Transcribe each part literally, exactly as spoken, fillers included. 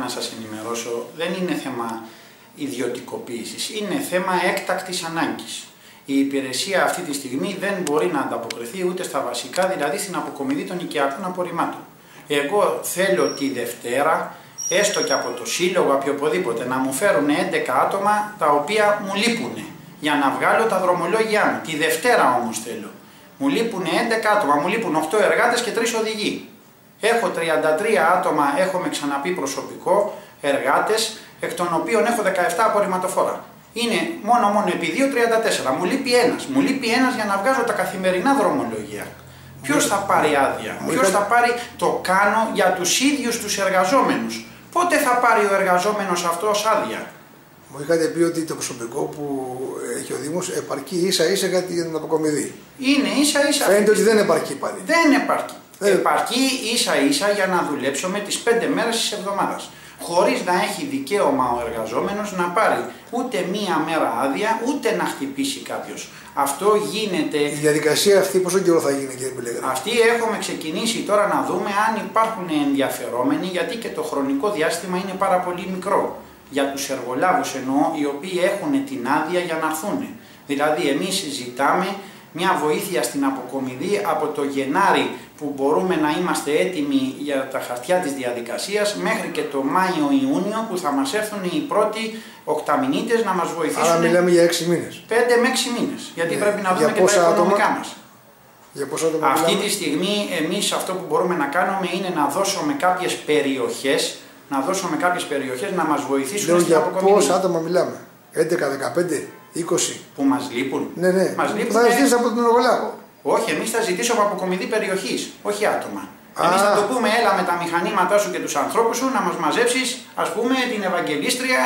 να σας ενημερώσω, δεν είναι θέμα ιδιωτικοποίησης, είναι θέμα έκτακτης ανάγκης. Η υπηρεσία αυτή τη στιγμή δεν μπορεί να ανταποκριθεί ούτε στα βασικά, δηλαδή στην αποκομιδή των οικιακών απορριμμάτων. Εγώ θέλω τη Δευτέρα, έστω και από το σύλλογο, από οπουδήποτε, να μου φέρουν έντεκα άτομα τα οποία μου λείπουν για να βγάλω τα δρομολόγια μου. Τη Δευτέρα όμως θέλω. Μου λείπουν έντεκα άτομα, μου λείπουν οκτώ εργάτες και τρεις οδηγοί. Έχω τριάντα τρία άτομα, έχουμε ξαναπεί προσωπικό, εργάτες, εκ των οποίων έχω δεκαεπτά απορριμματοφόρα. Είναι μόνο μόνο επί δύο τριάντα τέσσερα. Μου λείπει ένας. Μου λείπει ένας για να βγάζω τα καθημερινά δρομολόγια. Ποιος θα πάρει άδεια, ποιος θα πάρει, το κάνω για τους ίδιους τους εργαζόμενους. Πότε θα πάρει ο εργαζόμενος αυτός άδεια? Μου είχατε πει ότι το προσωπικό που έχει ο Δήμος επαρκεί ίσα ίσα για την αποκομιδή. Είναι ίσα ίσα. Φαίνεται ότι δεν επαρκεί πάλι. Δεν επαρκεί. Ε... Επαρκεί ίσα ίσα για να δουλέψουμε τις πέντε μέρες της εβδομάδας. Χωρίς να έχει δικαίωμα ο εργαζόμενος να πάρει ούτε μία μέρα άδεια, ούτε να χτυπήσει κάποιος. Αυτό γίνεται. Η διαδικασία αυτή πόσο καιρό θα γίνει, κύριε Πελεγρή? Αυτή έχουμε ξεκινήσει τώρα να δούμε αν υπάρχουν ενδιαφερόμενοι, γιατί και το χρονικό διάστημα είναι πάρα πολύ μικρό. Για τους εργολάβους εννοώ, οι οποίοι έχουν την άδεια για να έρθουν. Δηλαδή εμείς ζητάμε μια βοήθεια στην αποκομιδή από το Γενάρη που μπορούμε να είμαστε έτοιμοι για τα χαρτιά της διαδικασίας μέχρι και το Μάιο-Ιούνιο που θα μας έρθουν οι πρώτοι οκταμηνίτες να μας βοηθήσουν. Άρα μιλάμε για έξι μήνες. πέντε με έξι μήνες, γιατί ναι. πρέπει να δούμε και τα οικονομικά άτομα μας. Για πόσα άτομα Αυτή μιλάμε? τη στιγμή εμείς αυτό που μπορούμε να κάνουμε είναι να δώσουμε κάποιες περιοχές, να δώσουμε κάποιες περιοχές να μας βοηθήσουν. Λέω στην για αποκομιδή. πόσα άτομα μιλάμε? έντεκα, δεκαπέντε, είκοσι. Που μας λείπουν. Ναι, ναι. Μας λείπουν. Θα ζητήσει από τον εργολάβο. Όχι, εμείς θα ζητήσουμε από αποκομιδή περιοχής, όχι άτομα. Εμείς θα το πούμε, έλα με τα μηχανήματά σου και τους ανθρώπους σου να μας μαζέψεις, ας πούμε, την Ευαγγελίστρια,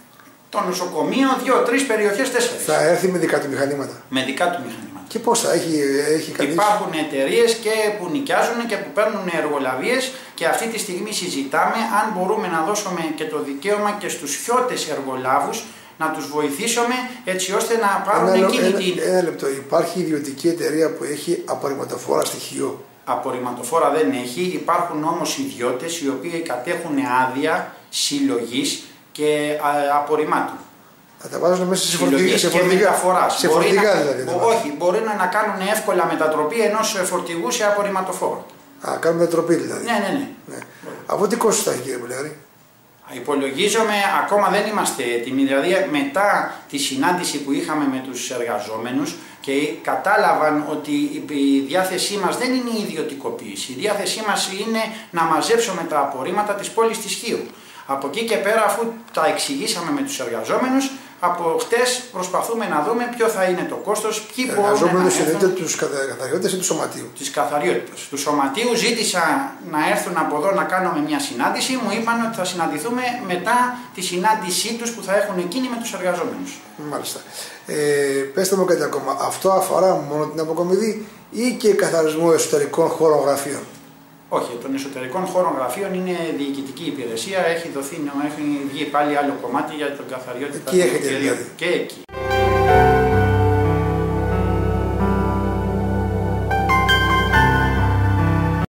το νοσοκομείο, δύο-τρεις περιοχές, τέσσερις. Θα έρθει με δικά του μηχανήματα. Με δικά του μηχανήματα. Και πώς θα έχει, έχει κανείς? Υπάρχουν εταιρείες και που νοικιάζουν και που παίρνουν εργολαβίες και αυτή τη στιγμή συζητάμε αν μπορούμε να δώσουμε και το δικαίωμα και στους χιώτες εργολάβους να τους βοηθήσουμε έτσι ώστε να πάρουν ένα, εκείνη ένα, την... Ένα λεπτό, υπάρχει ιδιωτική εταιρεία που έχει απορριμματοφόρα στοιχείο? Απορριμματοφόρα δεν έχει, υπάρχουν όμως ιδιώτες οι οποίοι κατέχουν άδεια συλλογής και α, απορριμμάτων. Θα τα βάζουν μέσα σε φορτηγά, σε και φορτηγά, μεταφοράς. σε Μπορεί φορτηγά να, δηλαδή. όχι, μπορεί να κάνουν εύκολα μετατροπή ενός φορτηγού σε απορριμματοφόρο. Α, κάνουν μετατροπή δηλαδή. Ναι, ναι, ναι. ναι. Από τι κόστος θα έχει, κύριε Πελεγρή? Υπολογίζομαι, ακόμα δεν είμαστε έτοιμοι, δηλαδή μετά τη συνάντηση που είχαμε με τους εργαζόμενους και κατάλαβαν ότι η διάθεσή μας δεν είναι η ιδιωτικοποίηση, η διάθεσή μας είναι να μαζέψουμε τα απορρίμματα της πόλης της Χίου. Από εκεί και πέρα, αφού τα εξηγήσαμε με τους εργαζόμενους, από χτες προσπαθούμε να δούμε ποιο θα είναι το κόστος, ποιοι μπορούν να έρθουν. Εργαζόμενους εννοείται τους καθαριώτες ή του σωματείου? Της καθαριότητας. Του σωματείου ζήτησα να έρθουν από εδώ να κάνουμε μια συνάντηση, μου είπαν ότι θα συναντηθούμε μετά τη συνάντησή τους που θα έχουν εκείνοι με τους εργαζόμενους. Μάλιστα. Ε, πέστε μου κάτι ακόμα. Αυτό αφορά μόνο την αποκομιδή ή και καθαρισμό εσωτερικών χώρων γραφείων? Όχι, των εσωτερικών χώρων γραφείων είναι διοικητική υπηρεσία, έχει, δοθεί, έχει βγει πάλι άλλο κομμάτι για τον καθαριότητα. Εκεί έχετε δηλαδή? Και εκεί.